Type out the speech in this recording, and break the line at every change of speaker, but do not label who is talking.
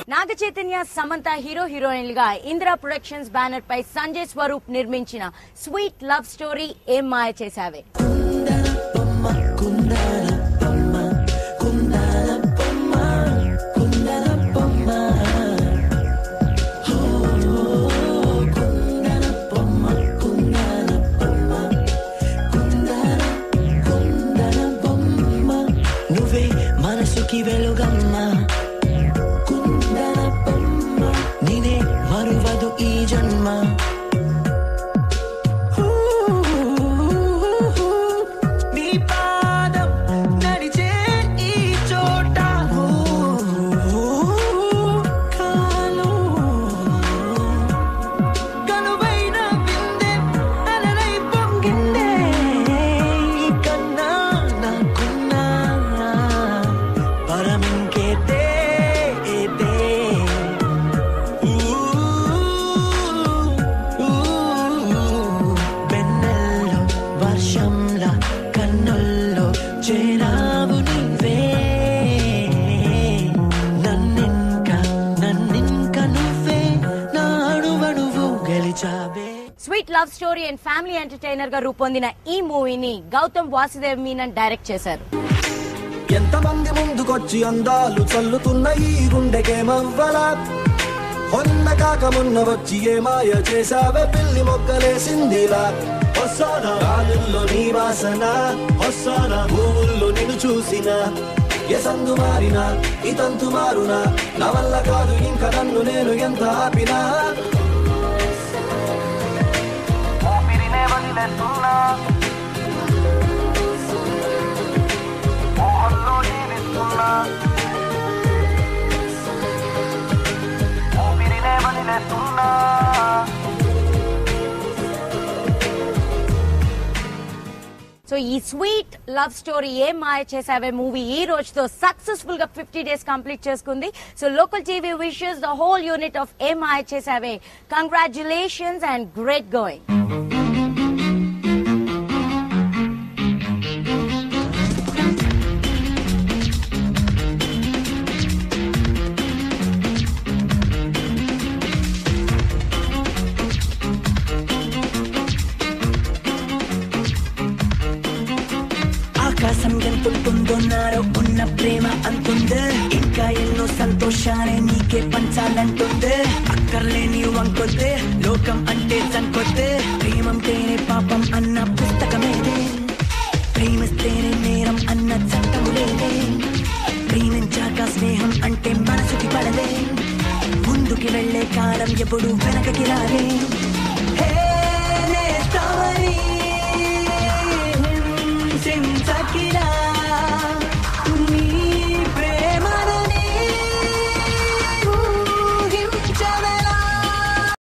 నాగ చైతన్య, సమంత హీరోయిన్లుగా Indira productions banner పై సంజయ్ స్వరూప్ నిర్మించిన స్వీట్ లవ్ స్టోరీ ఏం మాయ చేసావే.
మనసుకి వెలుగమ్మ కుందనపమ్మ నినే మరువదు ఈ జన్మ. నీ పాదం నడిచే ఈ చోట కాలం కనువైన విందే అలరై పొంగిందే కన్నా నాకున్నా వర్షంలా కన్నుల్లో చేరావు నీవే నన్నింక నువ్వే నాడువడువు గెలిచావే.
Sweet love story and family entertainer గా రూపొందిన ఈ మూవీని గౌతమ్ వాసుదేవ్ మీనన్ డైరెక్ట్ చేశారు.
ఎంతమంది ముందుకొచ్చి అందాలు చల్లుతున్న ఈ గుండెకేమవ్వలా, మొన్న కాక మొన్న వచ్చి ఏ మాయ చేసావే పిల్లి మొక్కలేసిందిలా. వస్తానా గాలుల్లో నీ వాసన, వస్తానా భూముల్లో నిన్ను చూసిన, ఏ సందు మారినా ఈ తంతు మారునా, నా వల్ల కాదు ఇంకా నన్ను నేను ఎంత ఆపినా. ఊపిరినే వదిలేస్తున్నా, మోహంలో జీవిస్తున్నా, ఊపిరినే వదిలేస్తున్నా.
సో ఈ స్వీట్ లవ్ స్టోరీ ఏం మాయ చేసావే మూవీ ఈ రోజుతో సక్సెస్ఫుల్ గా 50 days కంప్లీట్ చేసుకుంది. So local TV wishes the whole unit of Ye Maaya Chesave congratulations and great going.
ఆకాశం ఎంతుంటుందో నాలో ఉన్న ప్రేమ అంతుందే, ఇంకా ఎన్నో సంతోషాలే నీకే పంచాలంటుందే. అక్కర్లేని వంకొద్దే లోకం అంటే చంకొద్దే, ప్రేమంటేనే పాపం అన్న పుస్తకమేదే, ప్రేమిస్తేనే నేరం అన్న చట్టము లేదే. ప్రేమించాక స్నేహం అంటే మనసుకి పడదే, ముందుకి వెళ్లే కాలం ఎప్పుడు వెనకకి రాలే. హే నేస్తావని